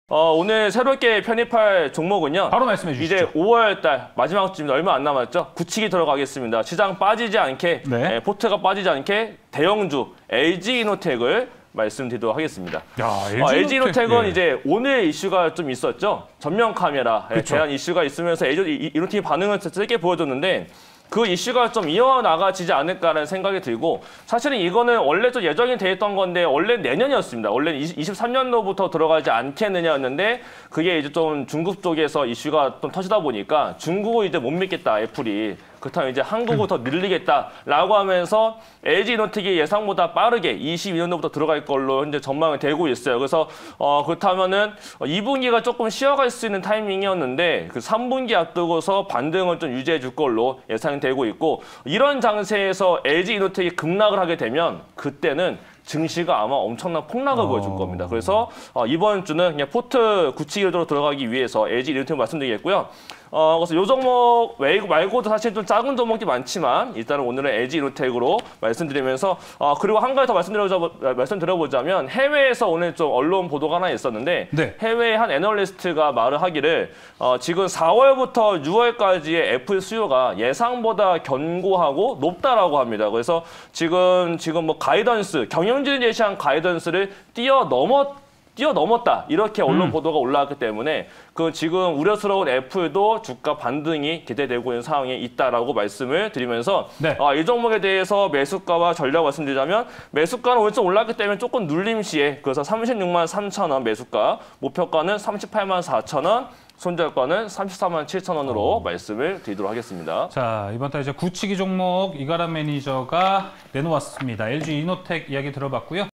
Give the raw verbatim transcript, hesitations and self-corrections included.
어, 오늘 새롭게 편입할 종목은요. 바로 말씀해 주시죠. 이제 오월 달 마지막 주입니다. 얼마 안 남았죠. 굳히기 들어가겠습니다. 시장 빠지지 않게, 네. 예, 포트가 빠지지 않게 대형주 엘지이노텍을 말씀드리도록 하겠습니다. 야, 어, 엘지이노텍은 예. 이제 오늘 이슈가 좀 있었죠. 전면 카메라에 그쵸. 대한 이슈가 있으면서 엘지이노텍이 반응을 세게 보여줬는데 그 이슈가 좀 이어나가지지 않을까라는 생각이 들고, 사실은 이거는 원래 좀 예정이 돼 있던 건데 원래 내년이었습니다. 원래 이십삼 년도부터 들어가지 않겠느냐였는데 그게 이제 좀 중국 쪽에서 이슈가 좀 터지다 보니까 중국을 이제 못 믿겠다, 애플이. 그렇다면 이제 한국을 더 늘리겠다라고 하면서 엘지이노텍이 예상보다 빠르게 이십이 년도부터 들어갈 걸로 현재 전망이 되고 있어요. 그래서 어, 그렇다면은 이 분기가 조금 쉬어갈 수 있는 타이밍이었는데 그 삼 분기 앞두고서 반등을 좀 유지해 줄 걸로 예상이 되고 있고, 이런 장세에서 엘지이노텍이 급락을 하게 되면 그때는 증시가 아마 엄청난 폭락을 어... 보여줄 겁니다. 그래서 어, 이번 주는 그냥 포트 굳히기로 들어가기 위해서 엘지이노텍 말씀드리겠고요. 어, 그래서 요 종목 외, 말고도 사실 좀 작은 종목이 많지만 일단은 오늘은 엘지이노텍으로 말씀드리면서, 어, 그리고 한 가지 더 말씀드려, 말씀드려보자면 해외에서 오늘 좀 언론 보도가 하나 있었는데 네. 해외 한 애널리스트가 말을 하기를 어, 지금 사월부터 유월까지의 애플 수요가 예상보다 견고하고 높다라고 합니다. 그래서 지금 지금 뭐 가이던스, 경영진이 제시한 가이던스를 뛰어넘었 뛰어넘었다, 이렇게 언론 음. 보도가 올라왔기 때문에 그 지금 우려스러운 애플도 주가 반등이 기대되고 있는 상황에 있다라고 말씀을 드리면서, 네. 어, 이 종목에 대해서 매수가와 전략 말씀드리자면 매수가는 오늘 좀 올랐기 때문에 조금 눌림 시에, 그래서 삼십육만 삼천 원 매수가, 목표가는 삼십팔만 사천 원, 손절가는 삼십사만 칠천 원으로 어. 말씀을 드리도록 하겠습니다. 자, 이번 달 이제 굳히기 종목 이가람 매니저가 내놓았습니다. 엘지이노텍 이야기 들어봤고요.